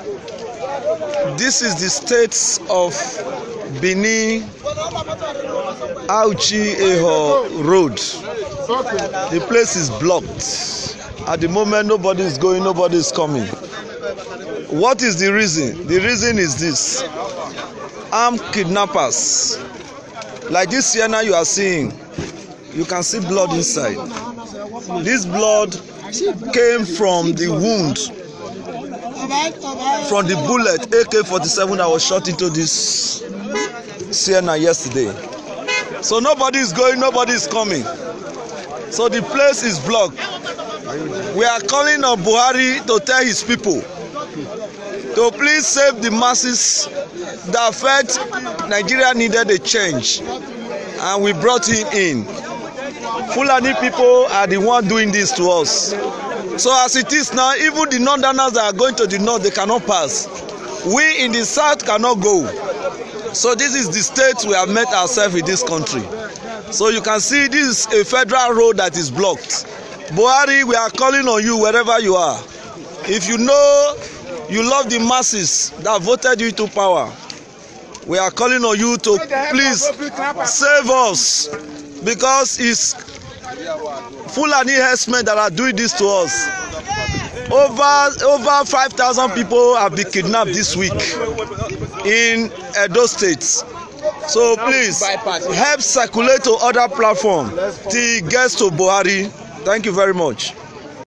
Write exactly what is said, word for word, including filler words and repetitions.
This is the state of Benin Auchi Ehor Road. The place is blocked. At the moment, nobody is going, nobody is coming. What is the reason? The reason is this: armed kidnappers. Like this Sienna you are seeing, you can see blood inside. This blood came from the wound, from the bullet A K forty-seven that was shot into this Sienna yesterday. So nobody is going, nobody is coming. So the place is blocked. We are calling on Buhari to tell his people to please save the masses. That fact Nigeria needed a change, and we brought him in. Fulani people are the one doing this to us. So as it is now, even the northerners that are going to the north, they cannot pass. We in the south cannot go. So this is the state we have met ourselves in this country. So you can see this is a federal road that is blocked. Buhari, we are calling on you wherever you are. If you know you love the masses that voted you to power, we are calling on you to please save us, because it's Fulani herdsmen that are doing this to us. Over over five thousand people have been kidnapped this week in Edo State. So please help circulate to other platforms till it gets to Buhari. Thank you very much.